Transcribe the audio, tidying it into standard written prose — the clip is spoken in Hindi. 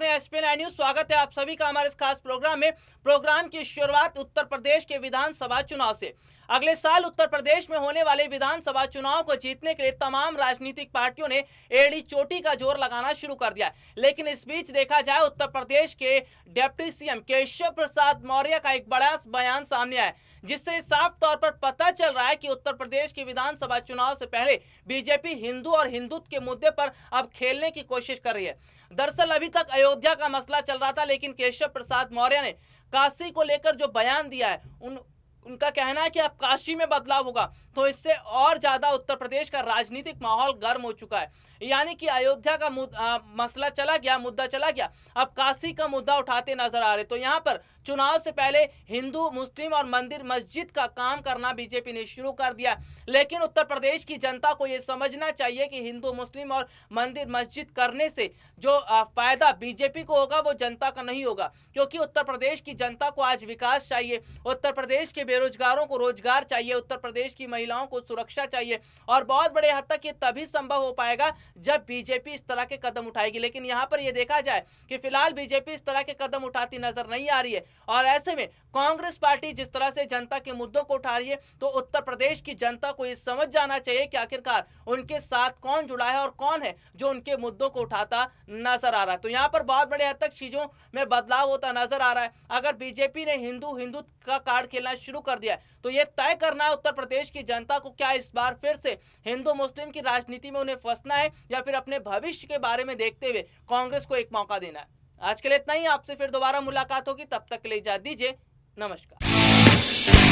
रहे हैं एसपीएन न्यूज। स्वागत है आप सभी का हमारे इस खास प्रोग्राम में। प्रोग्राम की शुरुआत उत्तर प्रदेश के विधानसभा चुनाव से। अगले साल उत्तर प्रदेश में होने वाले विधानसभा चुनाव को जीतने के लिए तमाम राजनीतिक पार्टियों ने एड़ी चोटी का जोर लगाना शुरू कर दिया। लेकिन इस बीच देखा जाए उत्तर प्रदेश के डिप्टी सीएम केशव प्रसाद मौर्य का एक बड़ा बयान सामने आया, जिससे साफ तौर पर पता चल रहा है कि उत्तर प्रदेश के विधानसभा चुनाव से पहले बीजेपी हिंदू और हिंदुत्व के मुद्दे पर अब खेलने की कोशिश कर रही है। दरअसल अभी तक अयोध्या का मसला चल रहा था, लेकिन केशव प्रसाद मौर्य ने काशी को लेकर जो बयान दिया है, उनका कहना है कि अब काशी में बदलाव होगा, तो इससे और ज्यादा उत्तर प्रदेश का राजनीतिक माहौल गर्म हो चुका है। यानी कि अयोध्या का मसला चला गया, मुद्दा चला गया, अब काशी का मुद्दा उठाते नजर आ रहे। तो यहाँ पर चुनाव से पहले हिंदू मुस्लिम और मंदिर मस्जिद का काम करना बीजेपी ने शुरू कर दिया। लेकिन उत्तर प्रदेश की जनता को यह समझना चाहिए कि हिंदू मुस्लिम और मंदिर मस्जिद करने से जो फायदा बीजेपी को होगा वो जनता का नहीं होगा, क्योंकि उत्तर प्रदेश की जनता को आज विकास चाहिए, उत्तर प्रदेश के बेरोजगारों को रोजगार चाहिए, उत्तर प्रदेश की महिलाओं को सुरक्षा चाहिए। और बहुत बड़े हद तक ये तभी संभव हो पाएगा जब बीजेपी इस तरह के कदम उठाएगी। लेकिन यहाँ पर यह देखा जाए कि फिलहाल बीजेपी इस तरह के कदम उठाती नजर नहीं आ रही है। और ऐसे में कांग्रेस पार्टी जिस तरह से जनता के मुद्दों को उठा रही है, तो उत्तर प्रदेश की जनता को यह समझ जाना चाहिए कि आखिरकार उनके साथ कौन जुड़ा है और कौन है जो उनके मुद्दों को उठाता नजर आ रहा है। तो यहाँ पर बहुत बड़े हद तक चीजों में बदलाव होता नजर आ रहा है। अगर बीजेपी ने हिंदुत्व का कार्ड खेलना शुरू कर दिया है, तो यह तय करना है उत्तर प्रदेश की जनता को, क्या इस बार फिर से हिंदू मुस्लिम की राजनीति में उन्हें फंसना है या फिर अपने भविष्य के बारे में देखते हुए कांग्रेस को एक मौका देना है। आज के लिए इतना ही। आपसे फिर दोबारा मुलाकात होगी, तब तक के लिए इजाजत दीजिए। नमस्कार।